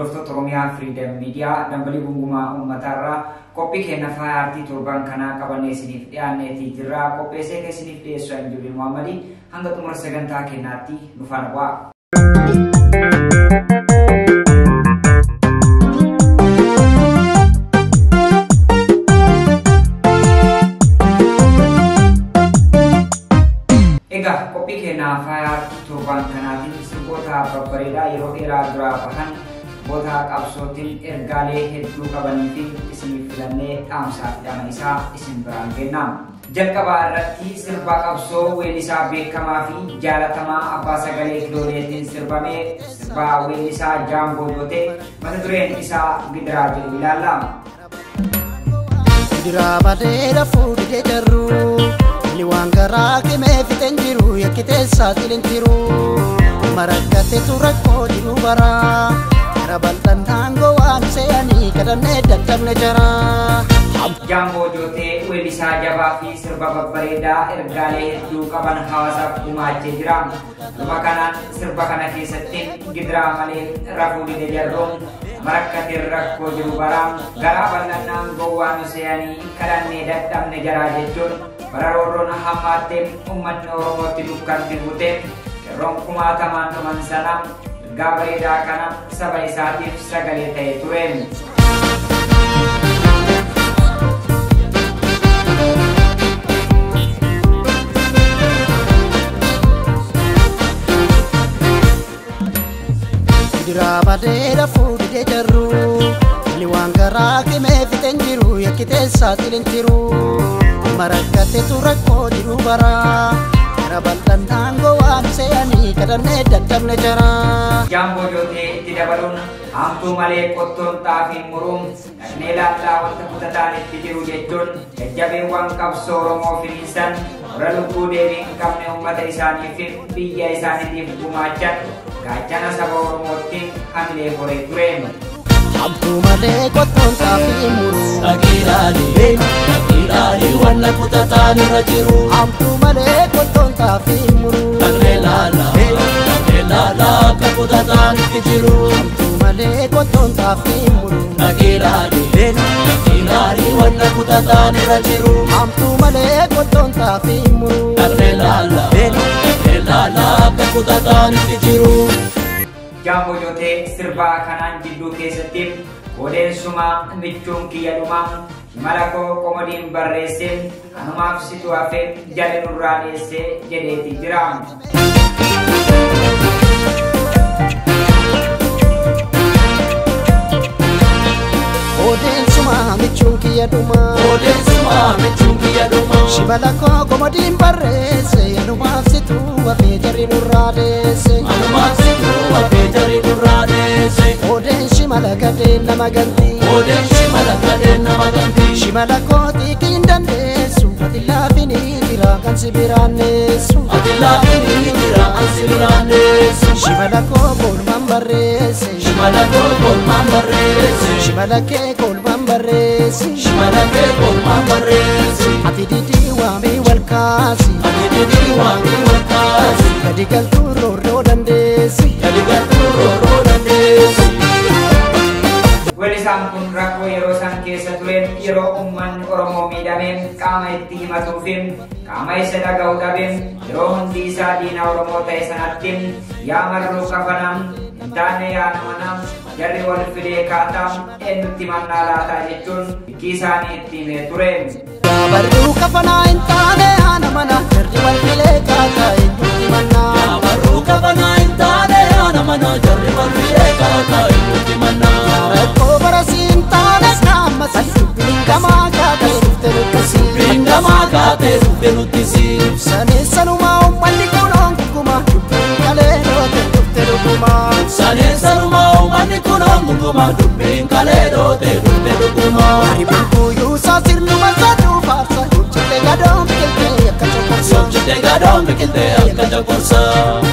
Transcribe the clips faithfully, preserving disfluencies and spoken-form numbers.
hordoftoota Oromiyaa Freedom Media dambalii gungumaa uummatarraa qophii kenna faayartii torban kanaa qabannee isiniif dhiyaanneetii jirra. Qopheessee isiniif dhiyeessu ani Jibriil Muhammadii. Hanga xumura sagantaa kennaatti nu faana bu'aa. Egaa qophii kenna faayartii torban kanaatiin sirboota babbareedaa yeroo dheeraa duraa bahan boota qabsootiin ergaalee hedduu qabanii fi isiniif filannee dhaamsaa fi dhama isaa isin biraan kenna. Jalqabaa irratti sirba qabsoo weellisaa beekamaa fi jaalatamaa abbaa sagalee kilooleetiin sirbamee sirba weellisaa Jaamboo Jootee mata dureen isaa Gidiraa jedhu ilaalla. Gidiraa badeera fuudhee jarru ni waan garaa kimee fixeen jiru yakkitee saaxileen jiru marakkate tura koo jiru baraa rabaltan taangoo waan seeyanii kadhannee dadhabne jara. Jaamboo Jootee weellisaa jabaa fi sirba babbareedaa ergaalee hedduu qaban hawaasaaf gumaachee jira. Dhuma kanaan sirba kana keessatti gidiraa malee rafuu dide jarroon marakkate rakkoo jiru baraa garaa bal'annaan gowwaan seeyanii kadhannee dadhabne jaraa jechuun bararoorroon hammaattee uummanni Oromootti dukkanti butee qeerroon kumaatamaan dhuman sana ergaa bareedaa kana saba isaatiif sagalee ta'ee ture. Gidiraa badeera fuudhee jarru ni waan garaa kimee fixeen jiru yakkitee saaxileen jiru marakkate tura koo jiru baraa rabaltan taangoo waan seeyanii kadhannee dadhabne jara. Jaamboo Jootee itti dabaluun hamtuu malee qottoon xaafiin muruun dhaqnee laallaa wanta kutataan itti jiru jechuun jajjabeewwan qabsoo Oromoo finiinsan warra lubbuu deebii hin qabne uummata isaanii fi biyya isaaniitiif gumaachan gaachana saba Oromootiin hamilee horee ture. Hamtuu malee qottoon xaafiin muruun dhaqiidhaalee dhaqiidhaalee wanna kutataan irra jiru hamtuu malee qottoon xaafiin muruun dhaqnee laallaa dhaqnee laallaa akka kutataan itti jiru hamtuu malee qottoon xaafiin muruun dhaqiidhaalee dhaqiidhaalee wanna kutataan irra jiru hamtuu malee qottoon xaafiin muruun dhaqnee laallaa dhaqnee laallaa akka kutataan itti jiru. Jaamboo Jootee sirbaa kanaan jidduu keessatti odeessumaa michuun kiyya dhumaa shimala koo qomodiin barreessee kanumaaf situ hafee jala nurraa dheessee jedheeti jira. Odeessumaa michuun kiyya dhumaa Odeessumaa michuun kiyya dhumaa shimala koo qomodiin barreesse kanumaaf situ hafee jala nurraa dheesse kanumaaf situ hafee jala nurraa dheesse. Odeen shimala gadeen nama gantii Odeen shimala gadeen nama gantii shimala kootii kiin dandeessu ati laafinii jira kan si biraanneessu ati laafinii jira kan si biraanneessu shimala koo kolmaan barreesse shimala koo kolmaan barreesse shimala kee kolmaan barreesse shimala kee kolmaan barreesse ati didii waamii wal kaasi ati didii waamii wal kaasi gadi galtuu roorroo dandeessi gadi galtuu roorroo dandeessi. Weellisaan kun rakkoo yeroo san keessa tureen yeroo uummanni Oromoo miidhameen qaama itti himatuu fi qaama isa dhaga'u dhabeen yeroo hundi isaa diina Oromoo ta'e sanatti yaa marruu kafanaan hin taane yaa namanaan jarri wal fidee kaataa eenyutti mannaa laataa jechuun hikkii isaanii itti himee ture. Yaa marruu kafanaa hin taane yaa namanaa jarri wal fidee kaataa eenyutti mannaa. Yaa marruu kafanaa hin taane yaa namanaa jarri wal fidee kaataa eenyutti mannaa. Rakkoo barasiin taane kaamasi dubbiin gamaa kaatee dhufte nuttisi. Dubbiin gamaa kaatee dhufte nuttisi. Saneessanumaa uummanni kun onguma dubbiin kalee dhoote dhufte dhuguma. Saneessanumaa uummanni kun onguma dubbiin kalee dhoote dhufte dhuguma. Ribin kuyyuusaa sirnuma saduu faarsa hojjete gadoon biqiltee akka coqorsa. Hojjete gadoon biqiltee akka coqorsa.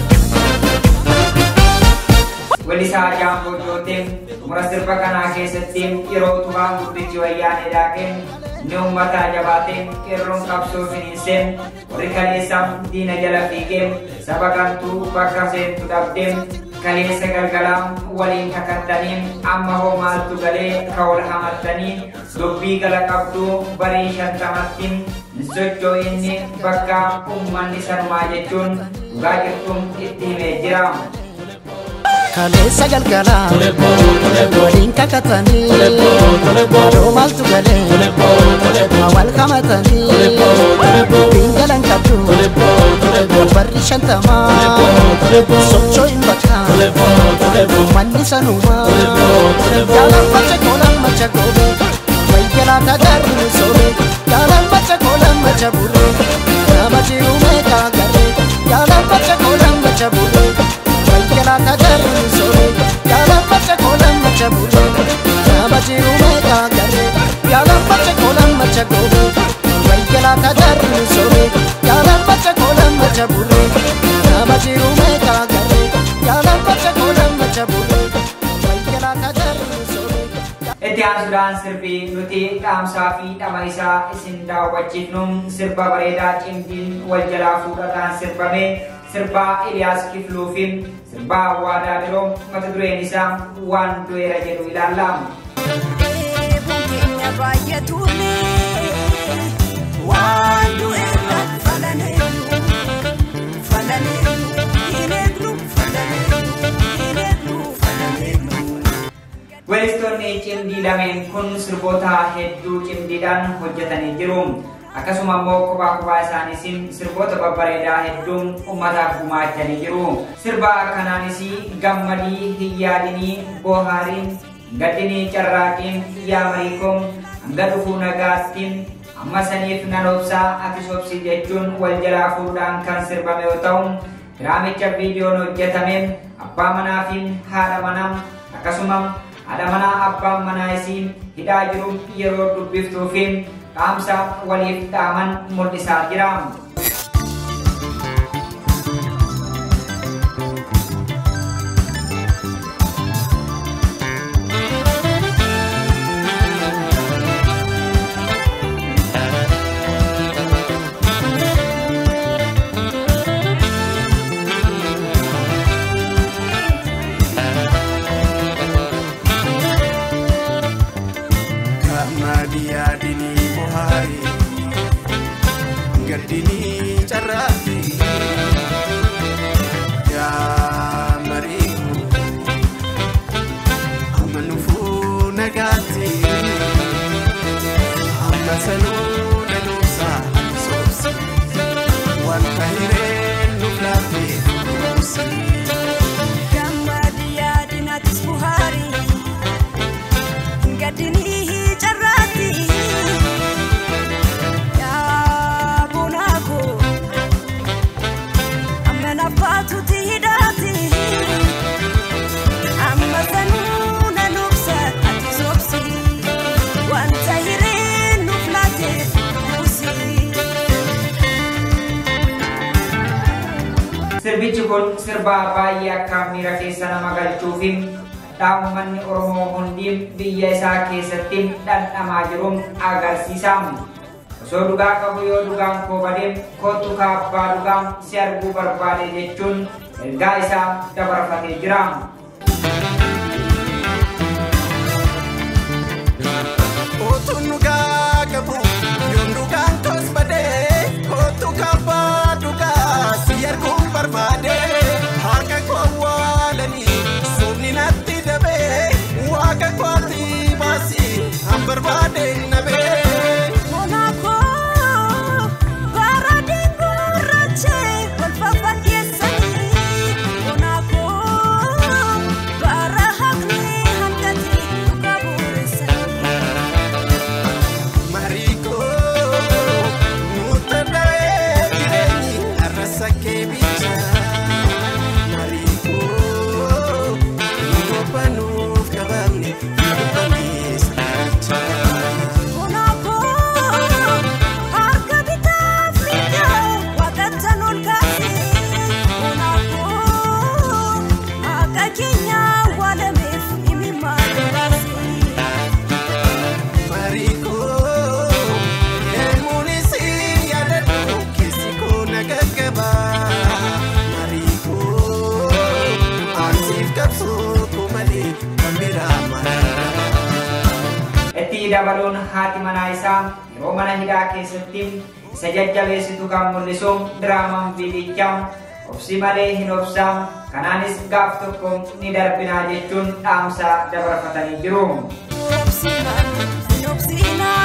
Weellisaa Jaamboo Jootee mura sirba kanaa keessatti yeroo utubaan guddichi wayyaanee daakeen ni uummataa jabaatee qeerroon qabsoo finiinsee warri kaleessaa diina jala fiigee saba kantuu bakka seentu dhabdee kaleessa galgalaan waliin kakattanii amma hoo maaltu galee ka wal hamattanii dubbii gala qabdu barii shantamatti socho'inni bakka ummanni sanumaa jechuun dhugaa jirtuun itti himee jira. Kaleessa galgalaa waliin kakatanii adoo maaltu galee wal hamatanii dubbiin galan qabdu barri shantamaa socho'in bakka ummanni sanumaa jaalan macha koolan macha goobee waygalaa tajaarri soobee jaalan macha koolan macha burree nama jiru meeqa garee jaalan macha koolan macha burree waygalaa tajaarri soobee jaalan macha koolan macha burree nama jiru meeqa garee jaalan macha koolan macha goobee waygalaa tajaarri soobee jaalan macha koolan macha burree nama jiru meeqa garee jaalan macha koolan macha burree waygalaa tajaarri soobee. Itti aansuudhaan sirbii nuti dhaamsaa fi dhama isaa isin daawwachiifnu sirba bareedaa cimdiin wal jalaa fuudhataan sirbame sirba Eliyaas Kifluu fi sirba Waadaa Biroo mata dureen isaa waan du'eera jedhu ilaalla. Waan du'eera falaneeru falaneeru hineeglu falaneeru hineeglu falaneeru. Weellistoonni cimdii lameen kun sirboota hedduu cimdiidhaan hojjetanii jiru. Akkasuma immoo kophaa kophaa isaaniitiin sirboota babbareedaa hedduun uummataaf gumaachanii jiru. Sirba kanaanis gammadii hin yaadinii boohaariin gaddinii carraaqiin yaa mariikoom hanga dhufuu nagaattiin amma saniif nan obsaa ati sobsi jechuun wal jalaa fuudhaan kan sirbame yoo ta'u diraamicha viidiyoon hojjetame abbaa manaa fi haadha manaa akkasuma haadha manaa abbaan manaa isii hidhaa jiru yeroo dubbiftuu fi dhaamsa waliif dhaaman mul'isaa jira. Gardini carraafi yaa mariiku amma nufuu nagaatti amma sanuu nanuusaa soobsi wanta hireen nuuf laaffee duubsi. Gammadi yaadinatis buhaarii gardini carraatti. Sirbichi kun sirba baay'ee akka miira keessa nama galchuu fi uummanni Oromoo hundi biyya isaa keessatti dhandhamaa jiru agarsiisa. Osoo dhugaa qabu yoo dhugaan koo badee kootu kaabbaa dhugaa si arguu barbaade jechuun ergaa isaa dabarfatee jira. Kootu dhugaa qabu yoon dhugaan koos badee kootu kaabbaa dhugaa si arguu barbaade haqa koo waalanii suunni natti dabee waaqa kooti baasi an barbaade nabee. Monaco, birama. Itti dabaluun haati manaa isaa yeroo mana hidhaa keessatti isa jajjabeessitu kan mul'isu diraamaan fiigichaa obsi malee hin obsaa kanaanis gaaf tokko ni darbinaa jechuun dhaamsa dabarfatanii jiru. Obsi malee hin obsinaa.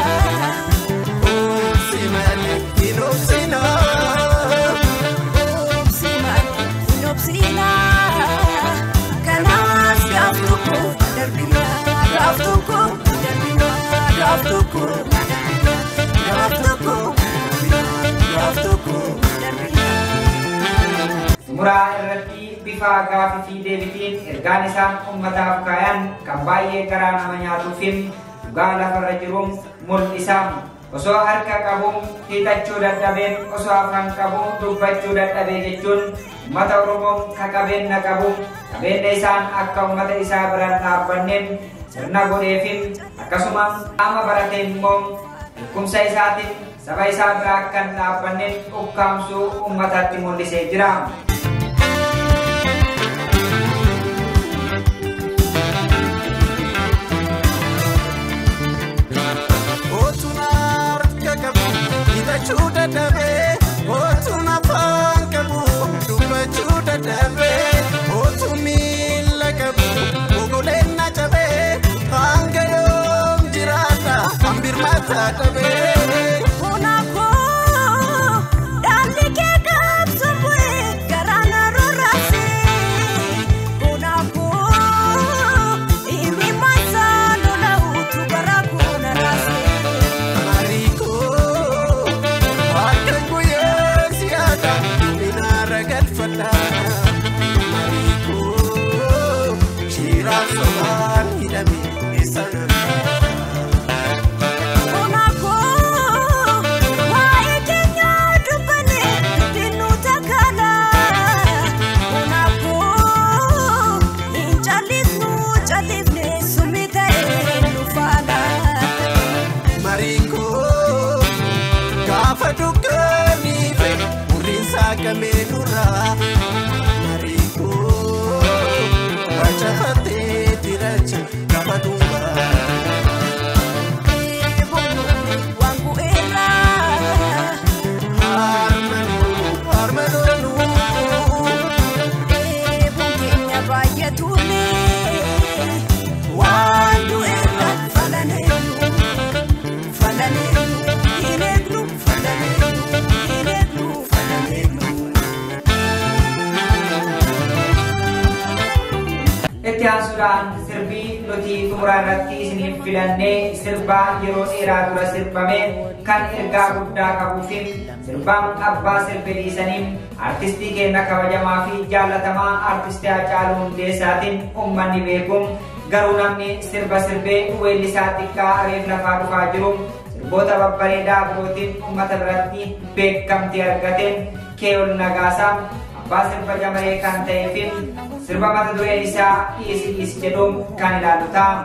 Obsi malee hin obsinaa. Obsi malee hin obsinaa. Kanaas gaaf tokko darbinaa. Gaaf tokko darbinaa. Gaaf tokko darbinaa. Gaaf tokko darbinaa. Gaaf tokko darbinaa. Muraa irratti bifa gaafii fi deebitiin ergaan isaan ummataaf kaayan kan baay'ee garaa nama nyaatuu fi dhugaa lafarra jiru mul'isa. Osoo harka qabu hiixachuu dadhabeen osoo afaan qabu dubbachuu dadhabee jechuun ummata Oromoo ka qabeenya qabu qabeenya isaan akka ummata isaa biraan dhaabbanneen sirna godheefin akkasuma qaama barate immoo beekumsa isaatiin saba isaa biraa akka hin dhaabbanneen ukkaamsuu ummatatti mul'isee jira. Chuda dabe, otu na pankabu, chuda dabe, otu mila kabu, ogolena jabe, angayom jirata, ambir mata dabe. Onako, dali ke kap sabwe, karana rorase. Onako, imi masa lola utu baraku narase. Mariko. Mariko, shiraf saman hidami isana. Onako, wae kenya dubane dinu takala. Onako, injalifnu jalifne sumita nufala. Mariko, gafa dukani fe urisa kamenura. Mariko, raja fate tiraja gafa dumba. Wangu era, Armanu, armanu. bukenya bayatule. Wangu era, falanelu, falanelu, ineglu, falanelu, ineglu, falanelu. Itti aansuudhaan sirbii nuti xumuraa irratti isiniif filannee sirbaa yeroo dheeraa dura sirbame kan ergaa guddaa qabuu fi sirbaan abbaa sirbe dhiisaniin artistii keenya kabajamaa fi jaallatamaa artistii Haacaaluu Hundeessaatiin uummanni beekuun garuu namni sirba sirbee weellisaa xiqqaa reef lafaa dhufaa jiru sirboota babbareedaa birootiin uummata biratti beekamtii argateen Kee'ol Nagaasaa abbaa sirba jamalee kan ta'ee fi sirba mata dureen isaa dhiisi dhiisi jedhuun kan ilaallu ta'a.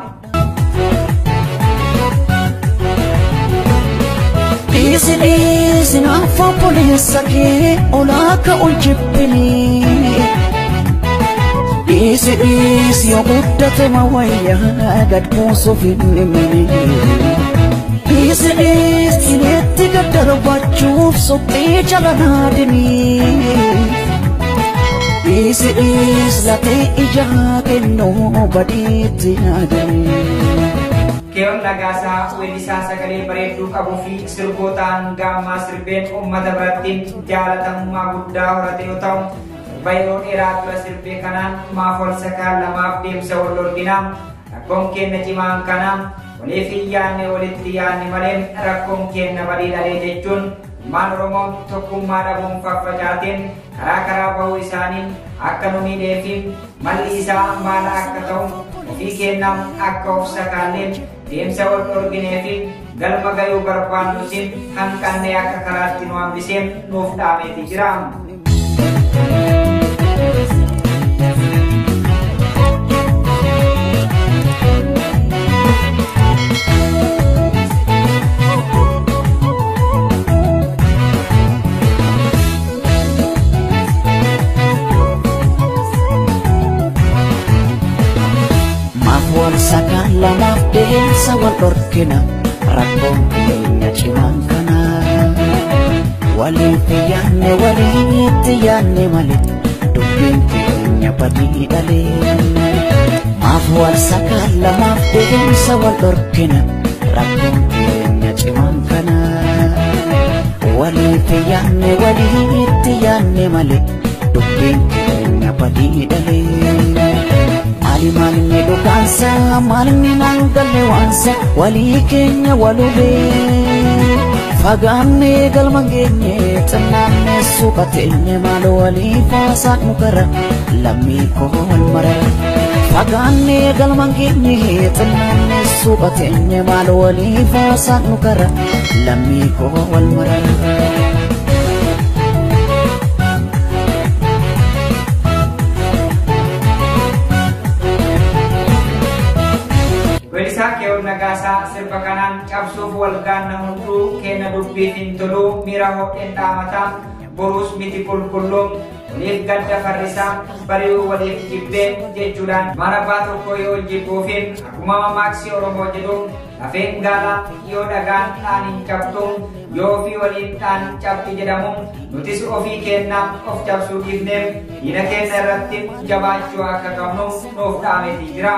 Dhiisi dhiisi naaf obboleessa kee olaaka ol jibbinii. Dhiisi dhiisi yoo guddate ma wayyaa gad buusuuf hin himini. Dhiisi dhiisi ineetti gad darbachuuf suphee jala naadinii. Dhiisi dhiisi latee ijaa kennuu badiitti yaadanii. Kee'ol Nagaasaa weellisaa sagalee bareedduu qabuu fi sirbootaan gaammaa sirbeen uummata biratti jaalatamummaa guddaa horate yoo ta'u sirba yeroo dheeraa dura sirbee kanaan maaf ol sakaan lamaaf deemsa wal dorginaa rakkoon keenya cimaan kanaa waliif hin yaadne walitti yaadne malee rakkoon keenya badii dhalee jechuun ilmaan Oromoo tokkummaa dhabuun faffacaateen karaa karaa bahuu isaaniin akka nu miidhee fi malli isaa maala akka ta'u ofii keenyaan akka of sakaalleen deemsa wal dorginee fi galma gayuu barbaannuusin hanqannee akka karaatti nu hambiseen nuuf dhaameeti jira. Maaf sakaan lamaaf deemsa wal dhorkina rakkoon keenya cimaan kana waliif yaanne waliitti yaanne malee dubbiin keenya badii dhalee. Maaf sakaan lamaaf deemsa wal dhorkina rakkoon keenya cimaan kana waliif yaanne waliitti yaanne malee dubbiin keenya badii dhalee. Mali mali ne dokansa mali ne nangalle wansa wali kenya walube fagane galmangenye tanane sukatenye malo wali fasak mukara lammi ko mara fagane galmangenye tanane sukatenye malo wali fasak mukara lammi ko mara. Keewwan nagaasaa sirba kanaan cabsuuf walgaan namoota kenna dubbii fintoluu miira hodheen dhaamataa boruus miti qulqulluun waliif gadda farrisaa bari'uu waliif jibbee jechuudhaan marabaa tokko yoo jibbuufiin akkuma mamaaksi Oromoo jedhu lafeen gaalaa yoo dhagaan dhaan hin cabtu yoo ofii waliin dhaan cabdi jedhamu nutis ofii kennaa of cabsuu dhiifneef diina keenya irratti jabaachuu akka qabnu nuuf dhaametii jira.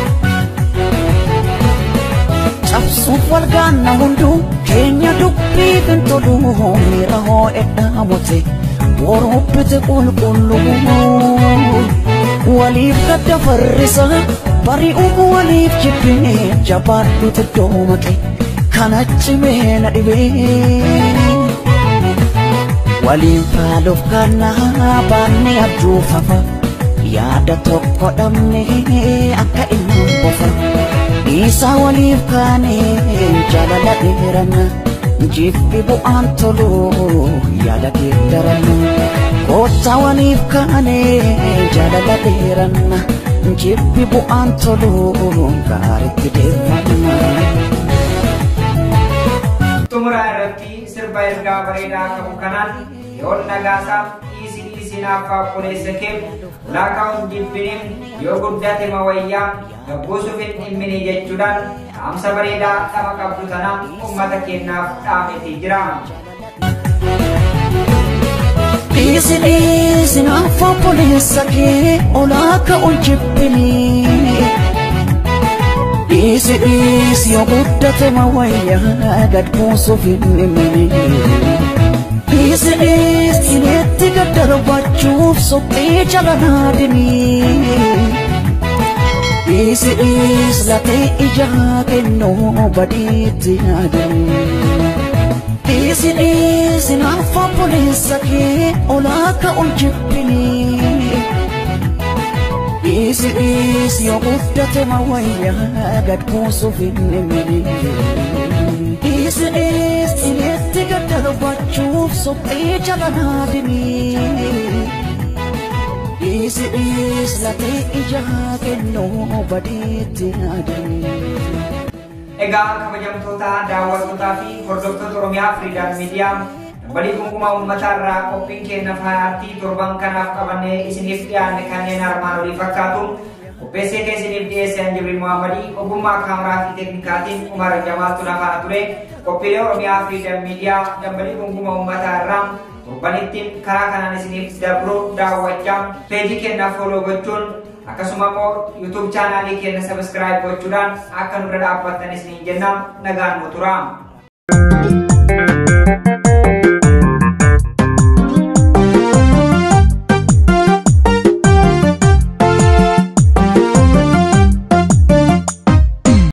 Cabsuuf walgaan namoota keenya dubbii fintoluu miira hodheen dhaamote boruubbite qulqulluu waliif gadda farrisa bari'uu waliif jibbee jabaadhuutu doomaqe kana cimee na dhibee waliin faaluuf kanaa baannee abjuufafa yaada tokko dhabnee akka ilmaan bofa. Isa waliif kaane jaalala dheerana jibbi bu'aan tolu yaada geeddarana koota waliif kaane jaalala dheerana jibbi bu'aan tolu gaariitti deemana. Xumura irratti sirba ergaa bareedaa qabu kanaan yoon nagaasaa dhiisii dhiisinaaf qopheesse kee laakaa'uun jibbiniin yoo guddate mawayyaa gabbuusuuf hin dhimmini jechuudhaan dhaamsa bareedaa dhama qabdu tanaan ummata keenyaaf dhaametii jira. Dhiisi dhiisinaaf qopheesse kee laakaa'uun jibbiniin Dhiisi dhiisi yoo guddate mawayyaa gabbuusuuf hin dhimmini. Dhiisi dhiisi itti gaddarbachuuf sophii jalanaa dhimii. Dhiisi dhiisi latee ijaa kennuu badiitti yaadanii. Dhiisi dhiisi naaf obboleessa kee laakaa'uun jibbinii. Dhiisi dhiisi yoo guddate mawayyaa gabbuusuuf hin dhimmini. Dhiisi dhiisi itti gaddarbachuuf sophii jalanaa dhimii. Dhiisi dhiisi latee ijaa kennuu badiitti yaadanii. Egaa kabajamtoota daawwattootaa fi hordoftoota Oromiyaa Firiidam Miidiyaa Bali kunkuma ummata irraa qophiin keenya faayartii torban kanaaf qabannee isiniif dhiyaanne kanneen armaan olii fakkaatu qopheessee kee isiniif dhiyeessan Jibriil Muhammadii ogummaa kaameraa fi teeknikaatiin Umar Jamaaltu nafaana ture qophiilee Oromiyaa Firiidam Miidiyaa dambalii kunkuma ummata irraa torbanitti karaa kanaan isiniif dabru daawwachaa peejii keenya fooloo gochuun akkasuma immoo YouTube chaanaalii keenya sabiskiraayib gochuudhaan akka nurra dhaabbattan isiniin jenna nagaan nu turaa.